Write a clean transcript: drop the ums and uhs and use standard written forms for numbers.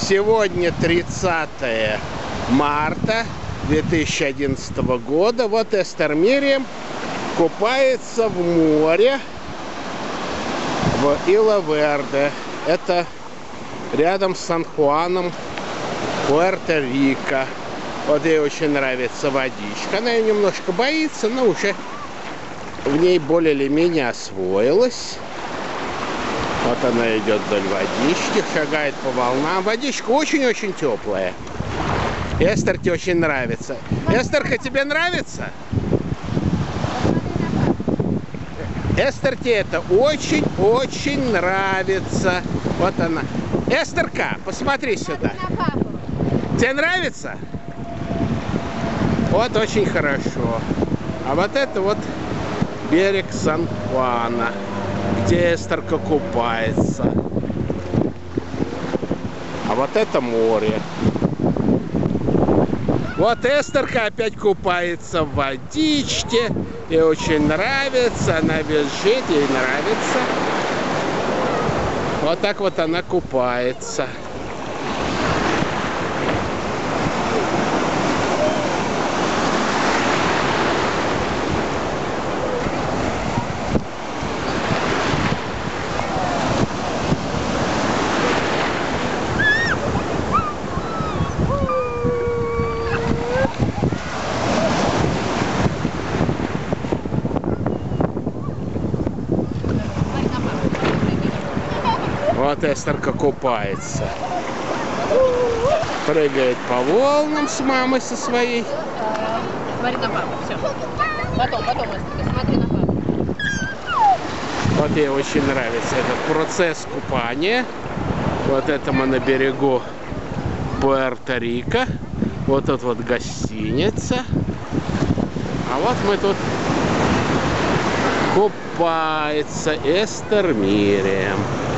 Сегодня 30 марта 2011 года. Вот Эстер Мириам купается в море в Ила-Верде. Это рядом с Сан-Хуаном, Пуэрто-Рико. Вот ей очень нравится водичка. Она ее немножко боится, но уже в ней более или менее освоилась. Вот она идет вдоль водички, шагает по волнам. Водичка очень-очень теплая. Эстер, тебе очень нравится. Эстерка, тебе нравится? Эстер, тебе это очень-очень нравится. Вот она. Эстерка, посмотри сюда. Тебе нравится? Вот очень хорошо. А вот это вот берег Сан-Хуана, где Эстерка купается. А вот это море. Вот Эстерка опять купается в водичке. Ей очень нравится. Она бежит, ей нравится. Вот так вот она купается. Вот Эстерка купается. Прыгает по волнам с мамой со своей. Смотри на папу, все. Потом, Эстерка, смотри на папу. Вот ей очень нравится этот процесс купания. Вот это мы на берегу Пуэрто-Рико. Вот тут вот гостиница. А вот мы тут купается Эстер Мириам.